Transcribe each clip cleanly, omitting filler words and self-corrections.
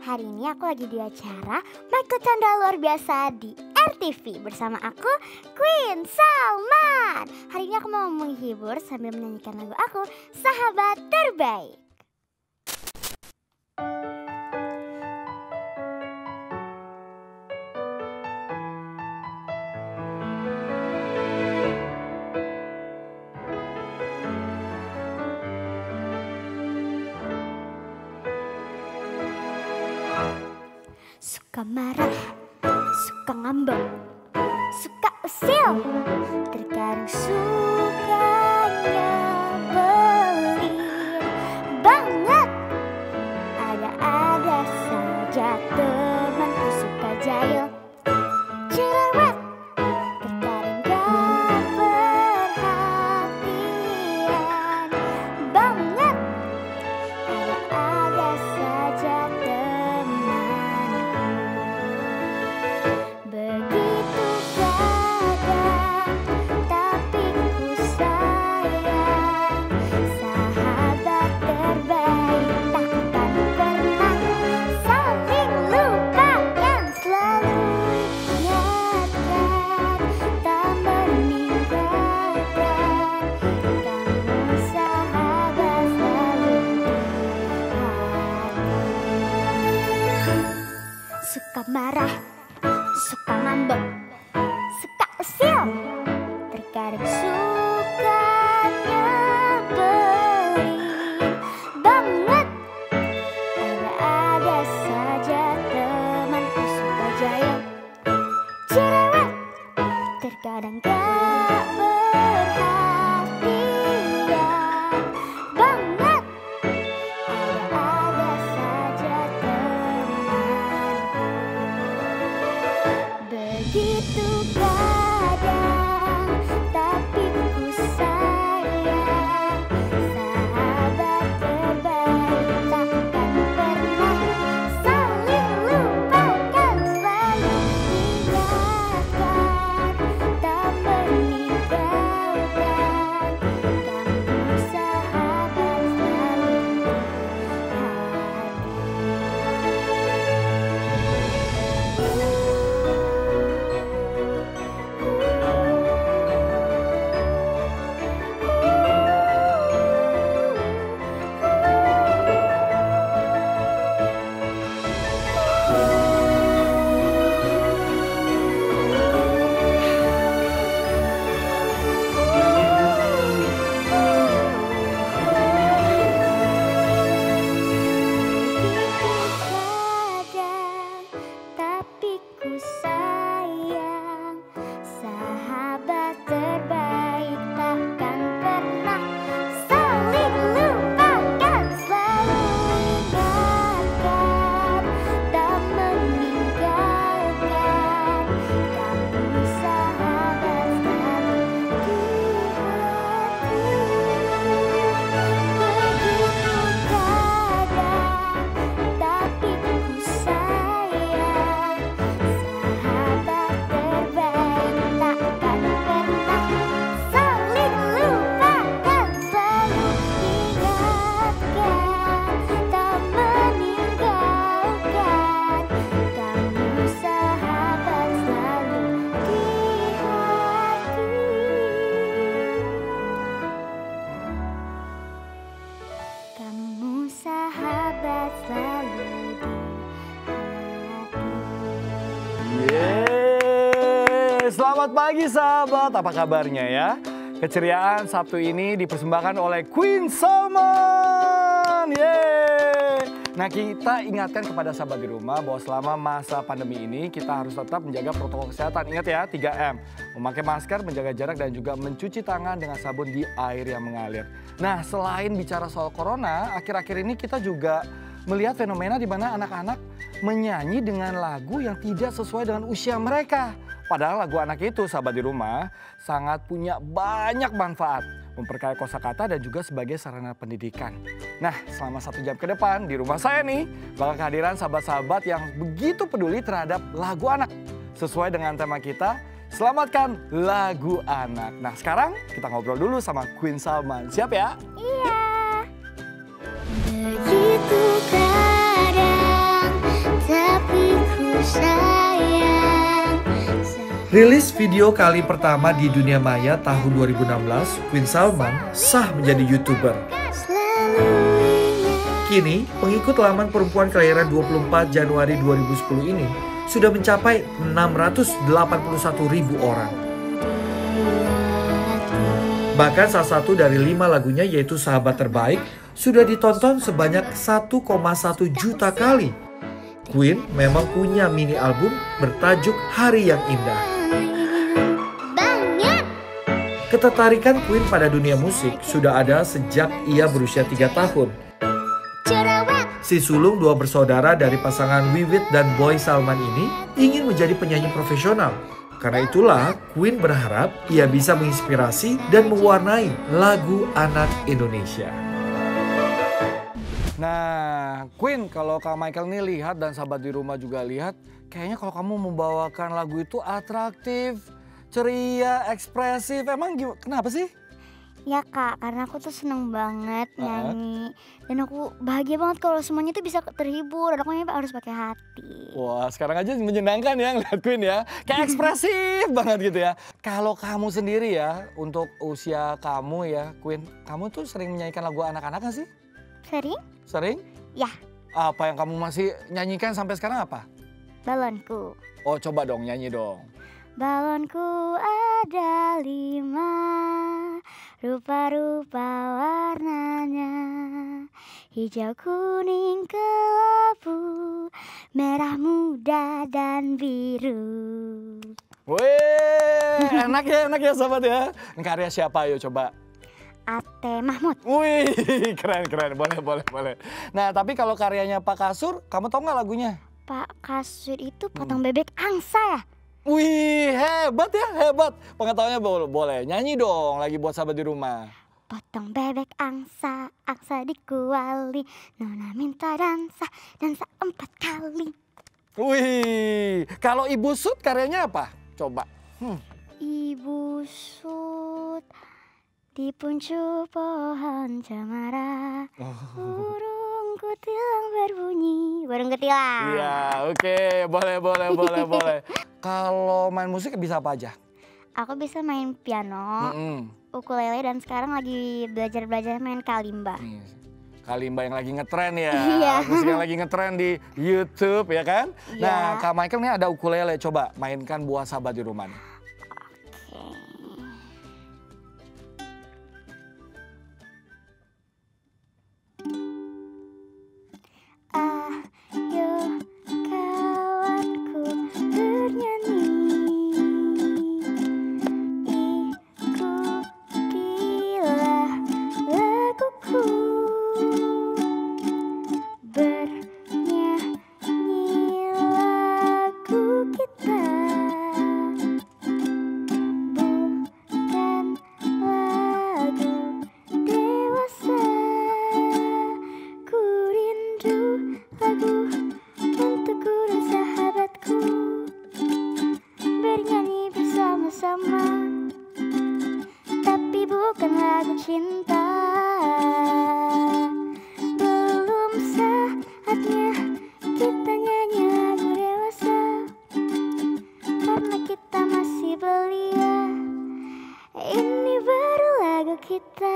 Hari ini aku lagi di acara Maiko Canda Luar Biasa di RTV bersama aku, Queen Salman. Hari ini aku mau menghibur sambil menyanyikan lagu aku, Sahabat Terbaik. Suka marah, suka ngambek, suka usil, terkadang sukanya pelit banget. Ada-ada saja temanku suka jahil, cerewet, terkadang gak perhatian banget. Ada-ada saja begitu kadang, tapi ku sayang. Sahabat terbaik takkan pernah saling lupakan, selalu ingatkan, tak meninggalkan. Kamu sahabat selalu di hati. Suka marah, suka ngambek, suka usil, terkadang sukanya pelit banget. Ada-ada saja temanku suka jahil, cerewet, terkadang gak perhatian banget. Ada-ada saja temanku. Begitu kadang, tapi ku sayang. Sahabat terbaik takkan pernah saling lupakan, selalu ingatkan, tak meninggalkan. Kamu sahabat selalu di kadang, tapi ku sayang. Sahabat terbaik takkan pernah saling lupakan, selalu ingatkan, tak meninggalkan. Kamu sahabat selalu di hati. Begitu kadang, tapi ku sayang. Sahabat terbaik takkan pernah saling lupakan, selalu ingatkan, tak meninggalkan. Kamu sahabat selalu di hati. Kamu sahabat selalu di hati. Yeay, selamat pagi sahabat, apa kabarnya ya? Keceriaan Sabtu ini dipersembahkan oleh Queen Salman. Yeay. Nah, kita ingatkan kepada sahabat di rumah bahwa selama masa pandemi ini kita harus tetap menjaga protokol kesehatan. Ingat ya, 3M. Memakai masker, menjaga jarak dan juga mencuci tangan dengan sabun di air yang mengalir. Nah, selain bicara soal corona, akhir-akhir ini kita juga melihat fenomena di mana anak-anak menyanyi dengan lagu yang tidak sesuai dengan usia mereka. Padahal lagu anak itu, sahabat di rumah, sangat punya banyak manfaat. Memperkaya kosakata dan juga sebagai sarana pendidikan. Nah, selama 1 jam ke depan di rumah saya nih, bakal kehadiran sahabat-sahabat yang begitu peduli terhadap lagu anak. Sesuai dengan tema kita, selamatkan lagu anak. Nah, sekarang kita ngobrol dulu sama Queen Salman. Siap ya? Iya. Begitu kadang, Rilis video kali pertama di dunia maya tahun 2016, Queen Salman sah menjadi YouTuber. Kini, pengikut laman perempuan kelahiran 24 Januari 2010 ini sudah mencapai 681.000 orang. Bahkan salah satu dari 5 lagunya yaitu Sahabat Terbaik sudah ditonton sebanyak 1,1 juta kali. Queen memang punya mini album bertajuk Hari Yang Indah. Ketertarikan Queen pada dunia musik sudah ada sejak ia berusia 3 tahun. Si sulung dua bersaudara dari pasangan Wiwit dan Boy Salman ini ingin menjadi penyanyi profesional. Karena itulah Queen berharap ia bisa menginspirasi dan mewarnai lagu anak Indonesia. Nah, Queen, kalau Kak Michael nih lihat dan sahabat di rumah juga lihat, kayaknya kalau kamu membawakan lagu itu atraktif, ceria, ekspresif. Emang kenapa sih? Ya Kak, karena aku tuh seneng banget nyanyi. Dan aku bahagia banget kalau semuanya tuh bisa terhibur. Dan aku harus pakai hati. Wah, sekarang aja menyenangkan ya ngeliat Queen ya. Kayak ekspresif banget gitu ya. Kalau kamu sendiri ya, untuk usia kamu ya, Queen, kamu tuh sering menyanyikan lagu anak-anak gak sih? Sering? Sering? Ya. Apa yang kamu masih nyanyikan sampai sekarang apa? Balonku. Oh, coba dong, nyanyi dong. Balonku ada 5, rupa-rupa warnanya. Hijau, kuning, kelabu, merah muda, dan biru. Wih, enak ya sahabat ya. Ini karya siapa, ayo coba. Ate Mahmud. Wih, keren. Boleh. Nah, tapi kalau karyanya Pak Kasur, kamu tahu nggak lagunya? Pak Kasur itu potong bebek angsa ya? Wih, hebat ya, hebat. Pengetahuannya boleh. Nyanyi dong, lagi buat sahabat di rumah. Potong bebek angsa, angsa dikuali. Nona minta dansa 4 kali. Wih, kalau Ibu Sud karyanya apa? Coba. Ibu Sud di puncak pohon cemara, burung kutilang berbunyi. Burung kutilang. Iya, oke, boleh. Kalau main musik bisa apa aja? Aku bisa main piano, ukulele, dan sekarang lagi belajar main kalimba. Kalimba yang lagi ngetren ya, Iya. musik yang lagi ngetren di YouTube ya kan? Iya. Nah, Kak Michael nih ada ukulele, coba mainkan buat sahabat di rumah nih. Ayo kawanku bernyanyi, ikutilah laguku, bernyanyi lagu kita, bukan lagu dewasa. Ku rindu lagu untukku dan sahabatku, bernyanyi bersama-sama, tapi bukan lagu cinta. Belum saatnya kita nyanyi lagu dewasa, karena kita masih belia. Ini baru lagu kita.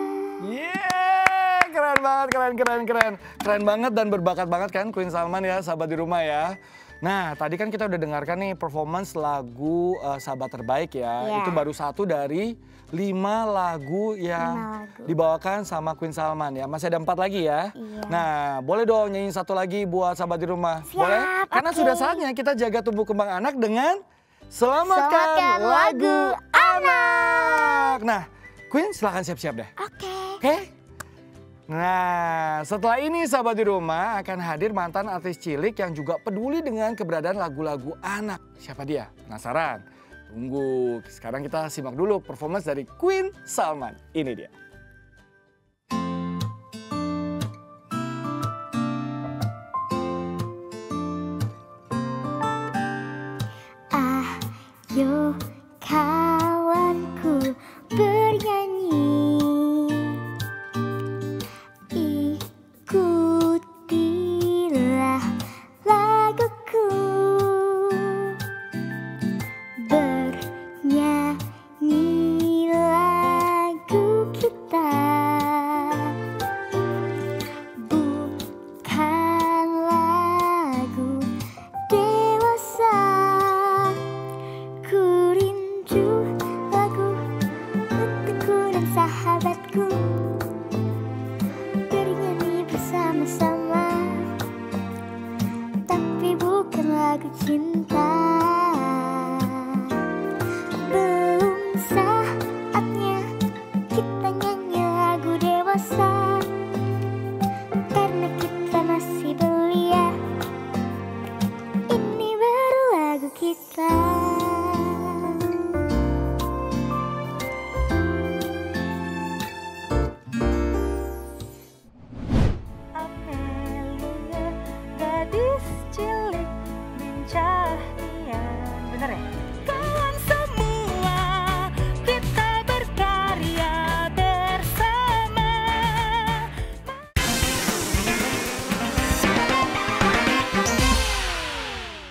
Yeah, keren banget, keren banget dan berbakat banget kan Queen Salman ya, sahabat di rumah ya. Nah, tadi kan kita udah dengarkan nih performance lagu Sahabat Terbaik ya. Yeah. Itu baru satu dari 5 lagu yang dibawakan sama Queen Salman ya. Masih ada 4 lagi ya. Iya. Nah, boleh dong nyanyi satu lagi buat sahabat di rumah. Siap, boleh? Karena oke. sudah saatnya kita jaga tumbuh kembang anak dengan Selamatkan Lagu Anak. Nah, Queen silahkan siap-siap deh. Oke? Nah, setelah ini sahabat di rumah akan hadir mantan artis cilik yang juga peduli dengan keberadaan lagu-lagu anak. Siapa dia? Penasaran? Tunggu, sekarang kita simak dulu performance dari Queen Salman. Ini dia. Ayo